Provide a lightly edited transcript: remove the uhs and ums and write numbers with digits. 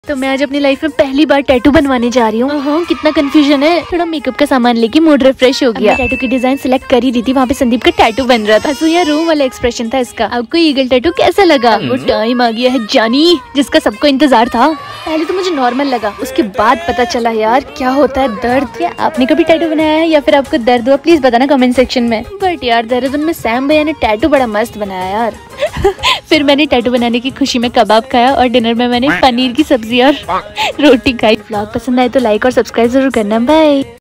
तो मैं आज अपनी लाइफ में पहली बार टैटू बनवाने जा रही हूँ। कितना कंफ्यूजन है। थोड़ा मेकअप का सामान लेके मूड रिफ्रेश हो गया। टैटू की डिजाइन सिलेक्ट कर ही दी थी, वहाँ पे संदीप का टैटू बन रहा था। या रूम वाला एक्सप्रेशन था इसका। आपको ईगल टैटू कैसा लगा? वो टाइम आ गया है जानी, जिसका सबको इंतजार था। पहले तो मुझे नॉर्मल लगा, उसके बाद पता चला यार क्या होता है दर्द। क्या आपने कभी टैटू बनाया है या फिर आपको दर्द हुआ? प्लीज बताना कमेंट सेक्शन में। बट यार देहरादून में सैम भैया ने टैटू बड़ा मस्त बनाया यार। फिर मैंने टैटू बनाने की खुशी में कबाब खाया और डिनर में मैंने पनीर की सब्जी और रोटी खाई। व्लॉग पसंद आए तो लाइक और सब्सक्राइब जरूर करना। बाय।